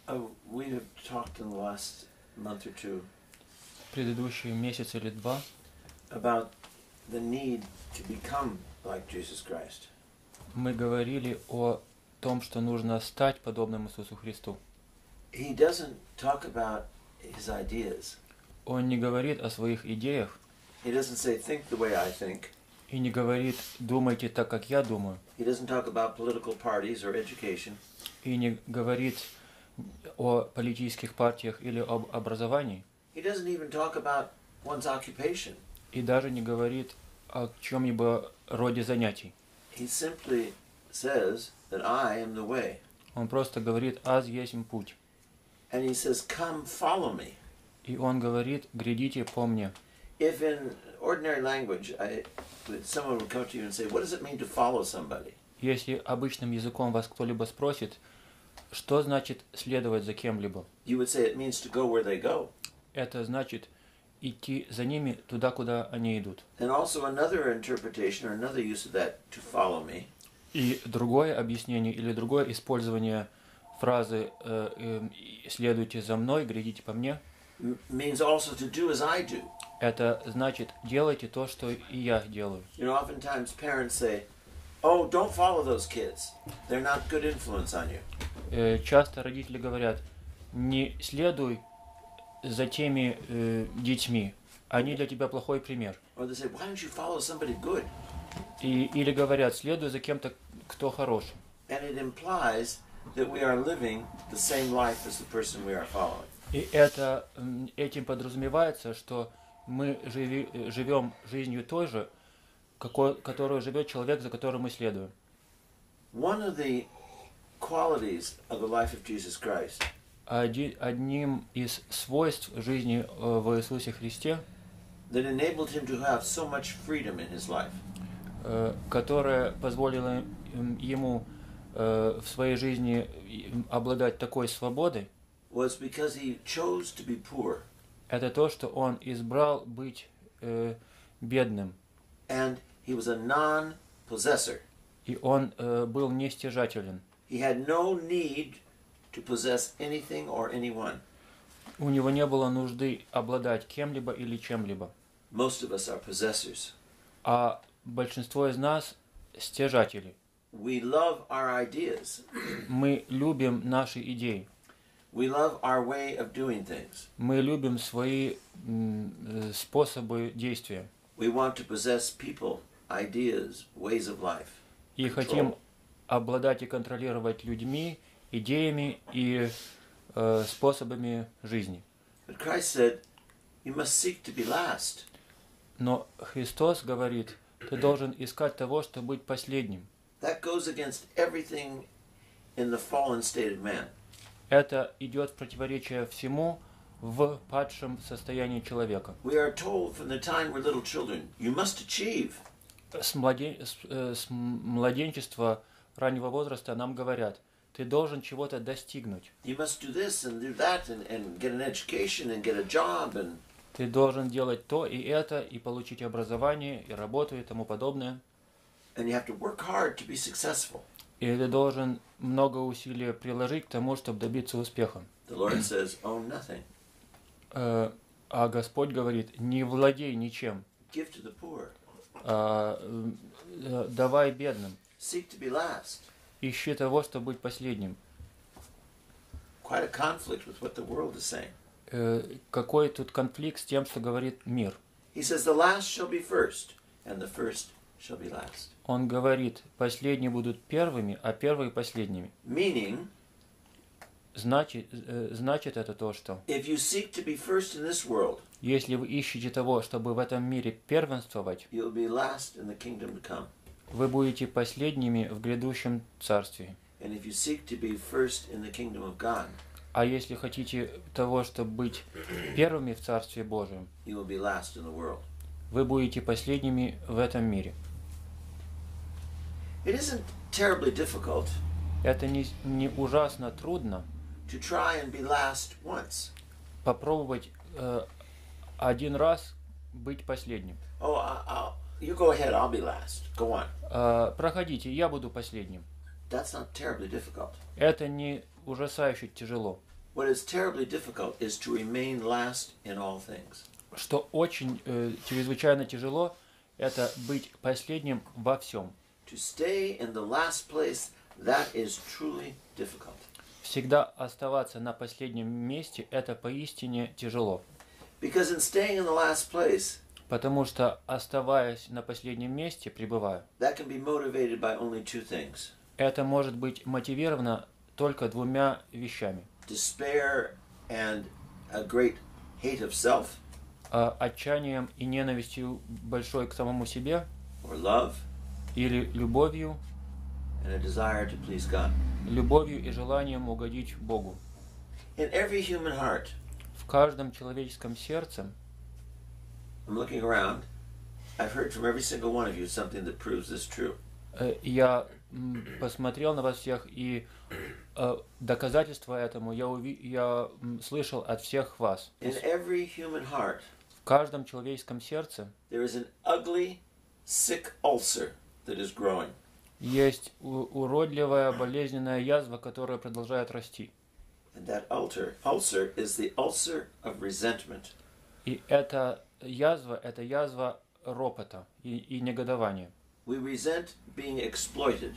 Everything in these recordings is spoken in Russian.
We have talked in the last month or two Предыдущий месяц или два about the need to become like Jesus Christ. мы говорили о том, что нужно стать подобным Иисусу Христу. He doesn't talk about his ideas. Он не говорит о своих идеях He doesn't say, think the way I think. и не говорит «думайте так, как я думаю», He doesn't talk about political parties or education. и не говорит о политических партиях или об образовании, He doesn't even talk about one's occupation. и даже не говорит о чем-либо роде занятий. He simply says that I am the way. Он просто говорит «аз есть путь». And he says, come follow me. И он говорит «грядите по мне». If in ordinary language, someone would come to you and say, what does it mean to follow somebody? Если обычным языком вас кто-либо спросит, что значит следовать за кем-либо, You would say it means to go where they go. это значит идти за ними туда, куда они идут. And also another interpretation or another use of that, to follow me, И другое объяснение или другое использование фразы «следуйте за мной, грядите по мне», means also to do as I do. это значит «делайте то, что и я делаю». You know, oftentimes parents say, oh, don't follow those kids. They're not good influence on you. Часто родители говорят «не следуй за теми детьми, они для тебя плохой пример». Or they say, why don't you follow somebody good? Или говорят «следуй за кем-то, кто хороший». And it implies that we are living the same life as the person we are following. И этим подразумевается, что мы живем жизнью той же, которую живет человек, за которым мы следуем. One of the qualities of the life of Jesus Christ Одним из свойств жизни в Иисусе Христе, that enabled him to have so much freedom in his life, которое позволило ему в своей жизни обладать такой свободой, was because he chose to be poor. это то, что он избрал быть бедным. And he was a non-possessor. И он был нестяжателен. He had no need to possess anything or anyone. У него не было нужды обладать кем-либо или чем-либо. Most of us are possessors. А большинство из нас стяжатели. We love our ideas. Мы любим наши идеи. We love our way of doing things. Мы любим свои способы действия. We want to possess people, ideas, ways of life. И хотим обладать и контролировать людьми, идеями и способами жизни. But Christ said, you must seek to be last. Но Христос говорит, ты должен искать того, чтобы быть последним. That goes against everything in the fallen state of man. Это идет в противоречие всему в падшем состоянии человека. We are told from the time we're little children, you must achieve. С младенчества, раннего возраста нам говорят, ты должен чего-то достигнуть. You must do this and do that and get an education and get a job and Ты должен делать то и это, и получить образование, и работу, и тому подобное. you have to work hard to be successful. И ты должен много усилий приложить к тому, чтобы добиться успеха. The Lord says, own nothing. А Господь говорит, не владей ничем. Give to the poor. Давай бедным. Seek to be last. Ищи того, чтобы быть последним. Quite a conflict with what the world is saying. Какой тут конфликт с тем, что говорит мир? He says, the last shall be first, and the first shall be last. Он говорит, последние будут первыми, а первые последними. Meaning, Значит это то, что if you seek to be first in this world, если вы ищете того, чтобы в этом мире первенствовать, you'll be last in the kingdom to come. вы будете последними в грядущем царстве. And if you seek to be first in the kingdom of God, А если хотите того, чтобы быть первыми в Царстве Божьем, you will be last in the world. вы будете последними в этом мире. It isn't terribly difficult Это не ужасно трудно to try and be last once. попробовать один раз быть последним. Oh, you go ahead, I'll be last. Go on. Проходите, я буду последним. That's not terribly difficult. Это не ужасающе тяжело. what is terribly difficult is to remain last in all things. Что очень чрезвычайно тяжело, это быть последним во всем. To stay in the last place, that is truly difficult. Всегда оставаться на последнем месте, это поистине тяжело. Because in staying in the last place, Потому что, оставаясь на последнем месте, пребывая, that can be motivated by only two things. это может быть мотивировано только двумя вещами. Despair and a great hate of self, Отчаянием и ненавистью большой к самому себе, or love, или любовью, and a desire to please God. любовью и желанием угодить Богу. In every human heart, В каждом человеческом сердце, I'm looking around, I've heard from every single one of you something that proves this true. я посмотрел на вас всех, и доказательство этому я слышал от всех вас. In every human heart, В каждом человеческом сердце there is an ugly, sick ulcer that is growing. есть уродливая, болезненная язва, которая продолжает расти. And that ulcer is the ulcer of resentment. И эта язва ропота и негодования. We resent being exploited.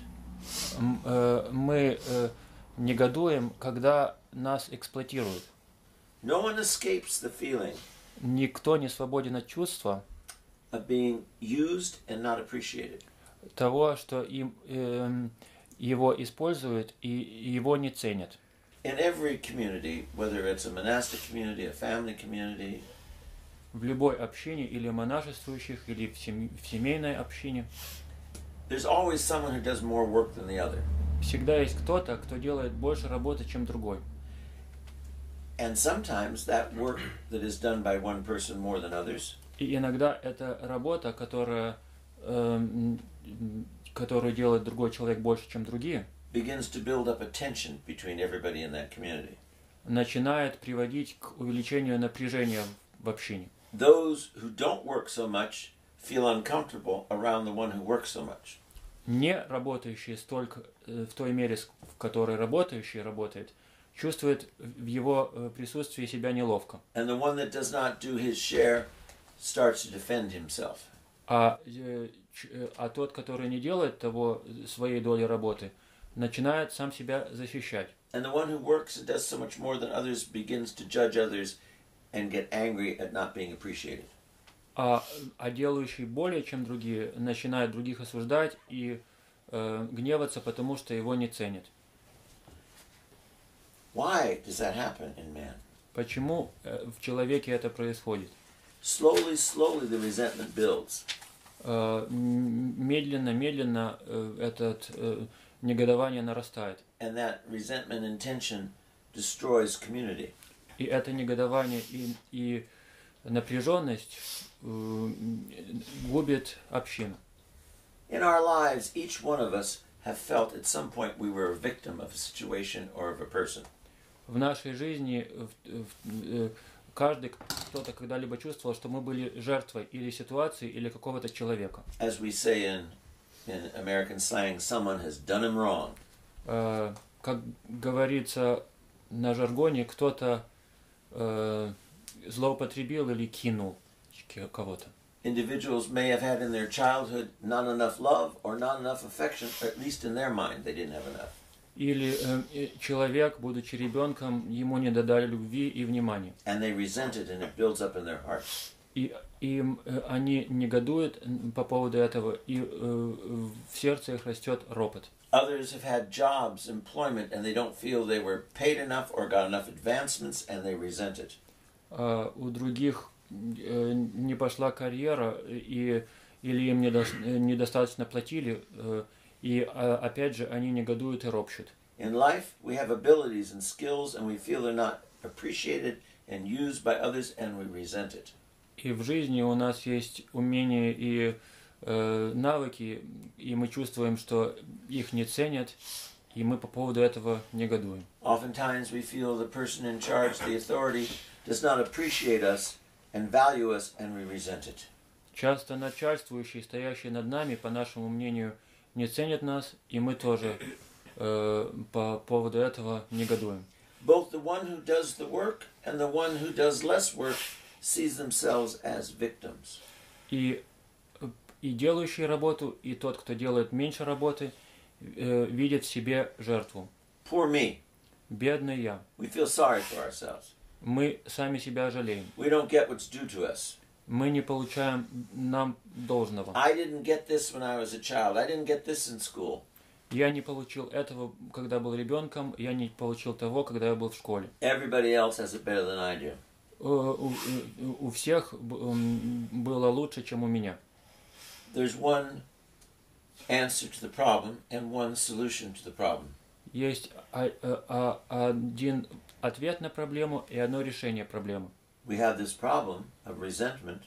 Мы негодуем, когда нас эксплуатируют. No one escapes the feeling Никто не свободен от чувства of being used and not appreciated. того, что его используют и его не ценят. In every community, whether it's a monastic community, a family community, В любой общине, или монашествующих, или в семейной общине, there's always someone who does more work than the other. всегда есть кто-то, кто делает больше работы, чем другой. And sometimes that work that is done by one person more than others И иногда эта работа, которую делает другой человек больше, чем другие, begins to build up a tension between everybody in that community. начинает приводить к увеличению напряжения в общине. Those who don't work so much feel uncomfortable around the one who works so much. Не работающий столько в той мере, в которой работающий работает, чувствует в его присутствии себя неловко. And the one that does not do his share starts to defend himself. А тот, который не делает того своей доли работы, начинает сам себя защищать. And the one who works and does so much more than others begins to judge others and get angry at not being appreciated. А делающий более, чем другие, начинает других осуждать и гневаться, потому что его не ценят. Why does that happen in man? Почему в человеке это происходит? Slowly the resentment builds. Медленно это негодование нарастает. And that resentment and tension destroys community. И это негодование и напряженность губит общину. In our lives, each one of us have felt at some point we were a victim of a situation or of a person. В нашей жизни каждый кто-то когда-либо чувствовал, что мы были жертвой или ситуации, или какого-то человека. As we say in American slang, someone has done him wrong. Как говорится на жаргоне, кто-то злоупотребил или кинул кого-то. Individuals may have had in their childhood not enough love or not enough affection, or at least in their mind they didn't have enough. Или человек, будучи ребенком, ему не додали любви и внимания. And they resent it, and it builds up in their hearts. И они негодуют по поводу этого, и в сердце их растет ропот. Others have had jobs, employment, and they don't feel they were paid enough or got enough advancements, and they resent it. У других не пошла карьера, или им недостаточно платили, и опять же они негодуют и ропщут. In life, we have abilities and skills, and we feel they're not appreciated and used by others, and we resent it. И в жизни у нас есть умения и навыки, и мы чувствуем, что их не ценят, и мы по поводу этого негодуем. Oftentimes, we feel the person in charge, the authority, does not appreciate us and value us, and we resent it. Часто начальствующие, стоящие над нами, по нашему мнению, не ценят нас, и мы тоже по поводу этого негодуем. Both the one who does the work and the one who does less work sees themselves as victims. И делающий работу, и тот, кто делает меньше работы, видит в себе жертву. Poor me. Бедный я. We feel sorry for ourselves. Мы сами себя жалеем. We don't get what's due to us. Мы не получаем нам должного. I didn't get this when I was a child. I didn't get this in school. Я не получил этого, когда был ребенком. Я не получил того, когда я был в школе. Everybody else has it better than I do. У всех было лучше, чем у меня. There's one answer to the problem and one solution to the problem. Есть один ответ на проблему и одно решение проблемы. We have this problem of resentment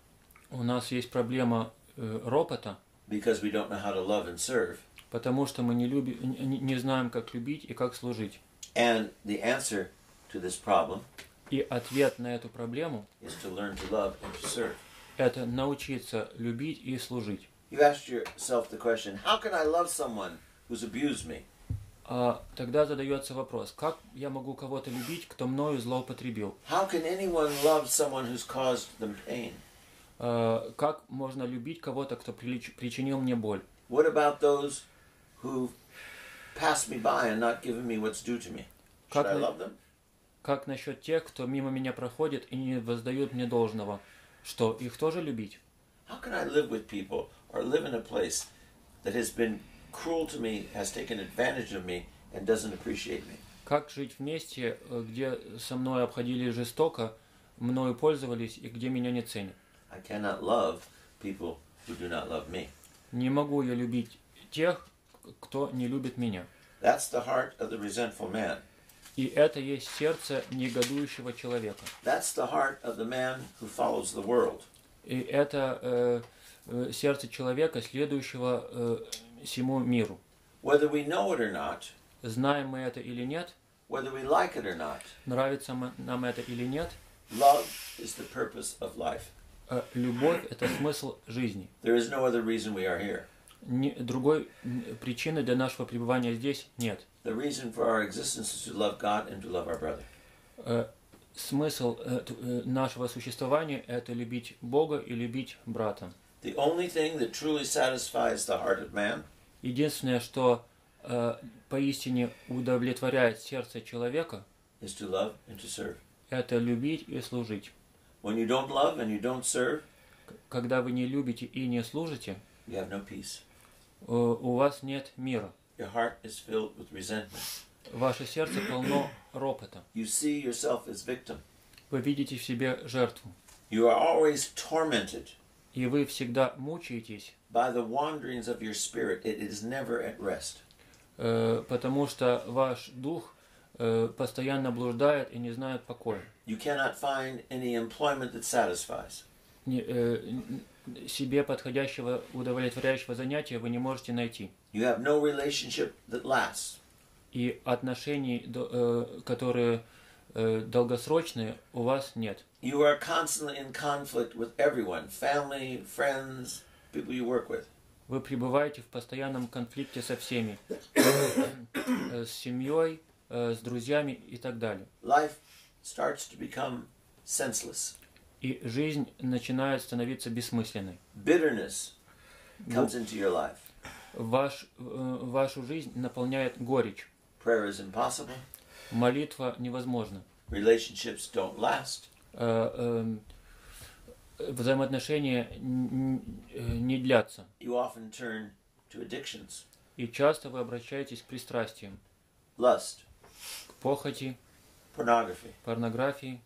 У нас есть проблема ропота, because we don't know how to love and serve. потому что мы не знаем, как любить и как служить. And the answer to this problem И ответ на эту проблему is to learn to love and to serve. – это научиться любить и служить. You asked yourself the question, how can I love someone who's abused me? А тогда задается вопрос, как я могу кого-то любить, кто мною злоупотребил? How can anyone love someone who's caused them pain? Как можно любить кого-то, кто причинил мне боль? What about those who've passed me by and not given me what's due to me? Should I love them? Как насчет тех, кто мимо меня проходит и не воздают мне должного? Что, их тоже любить? How can I live with people or live in a place that has been cruel to me, has taken advantage of me, and doesn't appreciate me? Как жить вместе, где со мной обходились жестоко, мною пользовались и где меня не ценят? I cannot love people who do not love me. Не могу я любить тех, кто не любит меня. That's the heart of the resentful man. И это есть сердце негодующего человека. That's the heart of the man who follows the world. И это сердце человека, следующего всему миру. Whether we know it or not, Знаем мы это или нет, whether we like it or not, нравится нам это или нет, love is the purpose of life. Любовь – это смысл жизни. There is no other reason we are here. Другой причины для нашего пребывания здесь нет. The reason for our existence is to love God and to love our brother. Смысл нашего существования – это любить Бога и любить брата. The only thing that truly satisfies the heart of man Единственное, что поистине удовлетворяет сердце человека, is to love and to serve. это любить и служить. When you don't love and you don't serve, Когда вы не любите и не служите, you have no peace. у вас нет мира. Your heart is filled with resentment. Ваше сердце полно ропота. You see yourself as victim. Вы видите в себе жертву. You are always tormented И вы всегда мучаетесь, by the wanderings of your spirit. It is never at rest. потому что ваш дух постоянно блуждает и не знает покоя. You cannot find any employment that satisfies. Себе подходящего, удовлетворяющего занятия вы не можете найти. You have no relationship that lasts. И отношений, которые долгосрочные, у вас нет. You are constantly in conflict with everyone, family, friends, people you work with. Вы пребываете в постоянном конфликте со всеми, с семьей, с друзьями и так далее. Life starts to become senseless. И жизнь начинает становиться бессмысленной. Bitterness comes into your life. Вашу жизнь наполняет горечь. Prayer is impossible. Молитва невозможна. Relationships don't last. Взаимоотношения не длятся. You often turn to addictions. И часто вы обращаетесь к пристрастиям, Lust, к похоти, pornography, порнографии,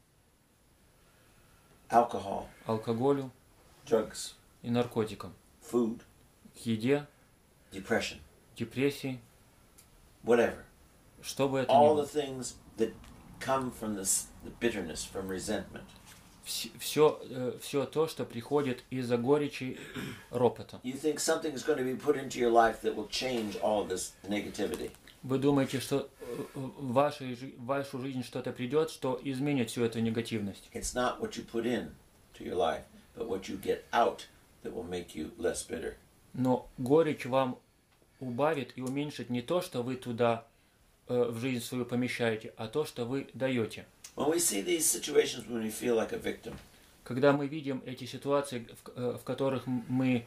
alcohol, алкоголю drugs, и наркотикам, food, к еде, depression, депрессии, whatever. что бы это ни All было. the things that come from the bitterness, from resentment. Все то, что приходит из-за горечи, ропота. You think something is going to be put into your life that will change all this negativity. Вы думаете, что в вашу жизнь что-то придет, что изменит всю эту негативность. It's not what you put in to your life, but what you get out that will make you less bitter. Но горечь вам убавит и уменьшит не то, что вы туда в жизнь свою помещаете, а то, что вы даете. When we see these situations when we feel like a victim, Когда мы видим эти ситуации, в которых мы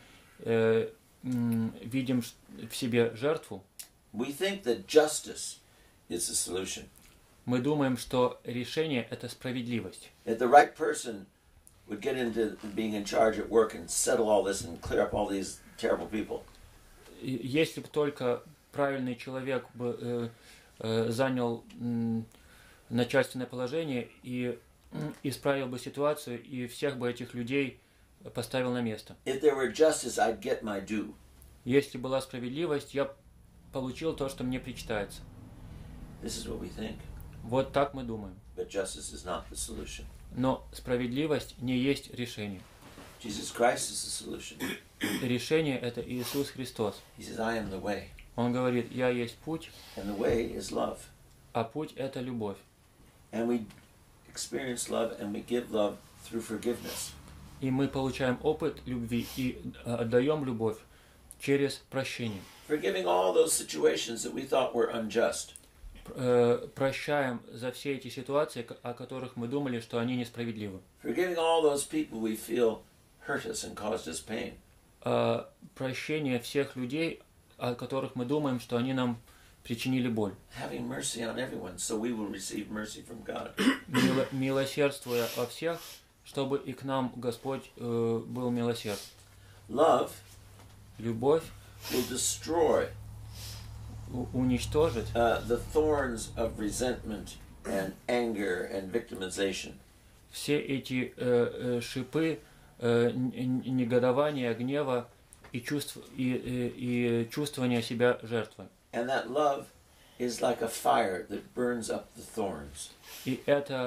видим в себе жертву, we think that justice is the solution. мы думаем, что решение – это справедливость. That the right person would get into being in charge at work and settle all this and clear up all these terrible people. Если бы только правильный человек бы занял начальственное положение и исправил бы ситуацию, и всех бы этих людей поставил на место. If there were justice, I'd get my due. Если была справедливость, я получил то, что мне причитается. This is what we think. Вот так мы думаем. But justice is not the solution. Но справедливость не есть решение. Jesus Christ is the solution. Решение – это Иисус Христос. He says, I am the way. Он говорит, я есть путь, And the way is love. а путь – это любовь. And we experience love and we give love through forgiveness. И мы получаем опыт любви и отдаем любовь через прощение. Forgiving all those situations that we thought were unjust. Прощаем за все эти ситуации, о которых мы думали, что они несправедливы. Forgiving all those people we feel hurt us and caused us pain. Прощение всех людей, о которых мы думаем, что они нам причинили боль. Having mercy on everyone so we will receive mercy from God. Милосердствуя о всех, чтобы и к нам Господь был милосерд. Love Любовь will destroy уничтожит the thorns of resentment and anger and victimization. все эти шипы негодования, гнева и чувствования себя жертвой. And that love is like a fire that burns up the thorns. И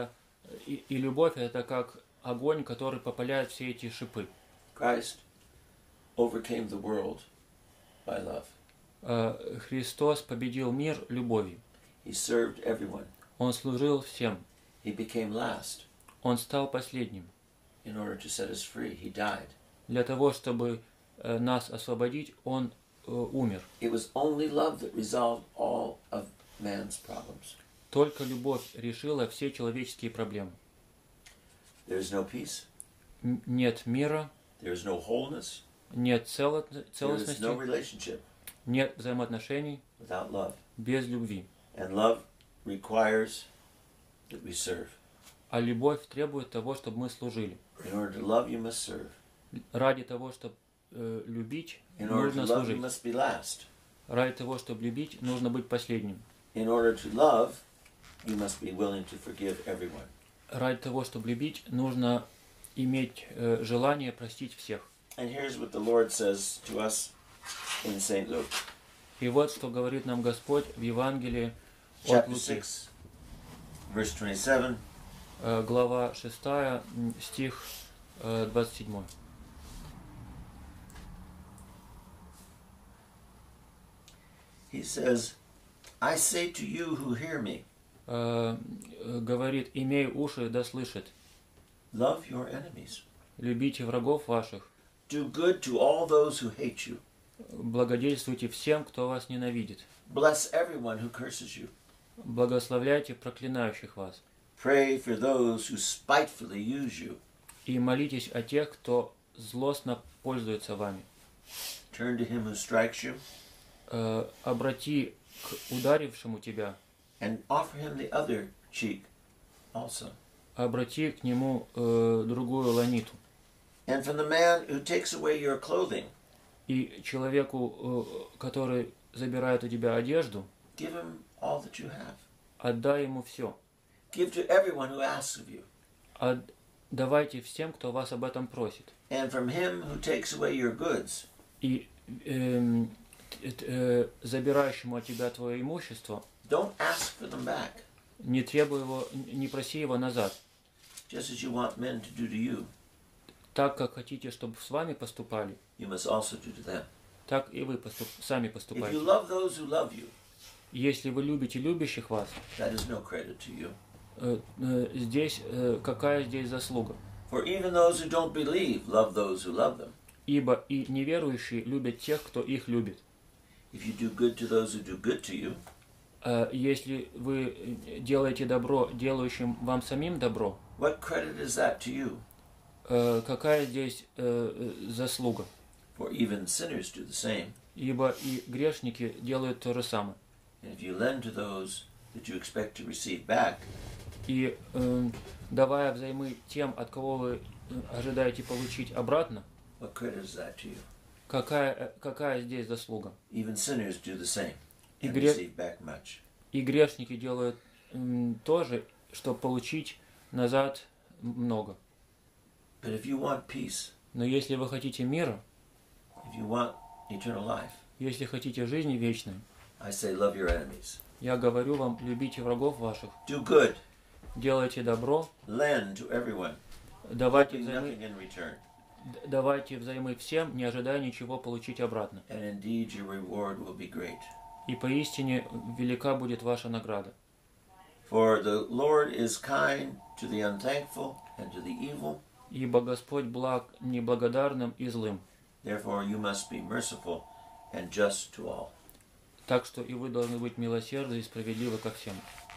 любовь это как огонь, который попаляет все эти шипы. Christ overcame the world by love. Христос победил мир любовью. He served everyone. Он служил всем. He became last. Он стал последним. In order to set us free, he died. Для того, чтобы нас освободить, Он умер. It was only love that resolved all of man's problems. Только любовь решила все человеческие проблемы. There is no peace. Нет мира, There is no wholeness. нет There is no целостности, relationship нет взаимоотношений without love. без любви. And love requires that we serve. А любовь требует того, чтобы мы служили. In order to love, you must serve. Ради того, чтобы любить, In order to нужно love, you служить. must be last. Ради того, чтобы любить, нужно быть последним. In order to love, you must be willing to forgive everyone. Ради того, чтобы любить, нужно иметь желание простить всех. And here's what the Lord says to us in St. Luke. И вот что говорит нам Господь в Евангелии от Chapter Луки. 6, verse 27. Глава 6, стих 27. He says, I say to you who hear me, Говорит, имей уши, да слышит. love your enemies. Любите врагов ваших. Do good to all those who hate you. Благодетельствуйте всем, кто вас ненавидит. Bless everyone who curses you. Благословляйте проклинающих вас. Pray for those who spitefully use you. И молитесь о тех, кто злостно пользуется вами. Turn to him who strikes you Обрати к ударившему тебя, and offer him the other cheek also. обрати к нему другую ланиту. And from the man who takes away your clothing, И человеку, который забирает у тебя одежду, give him all that you have. отдай ему все. Give to everyone who asks of you. Давайте всем, кто вас об этом просит. And from him who takes away your goods, И забирающему от тебя твое имущество, don't ask for them back, не требуй его, не проси его назад. just as you want men to do to you. Так, как хотите, чтобы с вами поступали, You must also do to them. так и вы сами If you поступайте. love those who love you, Если вы любите любящих вас, that is no credit to you. здесь какая здесь заслуга? For even those who don't believe love those who love them. Ибо и неверующие любят тех, кто их любит. If you do good to those who do good to you, Если вы делаете добро делающим вам самим добро, what credit is that to you? какая здесь заслуга? For even sinners do the same. Ибо и грешники делают то же самое. And if you lend to those that you expect to receive back, И давая взаймы тем, от кого вы ожидаете получить обратно, what credit is that to you? какая здесь заслуга? Even sinners do the same И and гре- receive back much. И грешники делают то же, чтобы получить назад много. But if you want peace, Но если вы хотите мира, if you want eternal life, если хотите жизни вечной, I say love your enemies. я говорю вам, любите врагов ваших, Do good. делайте добро, Lend to everyone, давайте hoping взаймы, nothing in return. давайте взаймы всем, не ожидая ничего получить обратно. And indeed your reward will be great. И поистине велика будет ваша награда. For the Lord is kind to the unthankful and to the evil. Ибо Господь благ неблагодарным и злым. Therefore you must be merciful and just to all. Так что и вы должны быть милосердны и справедливы ко всем.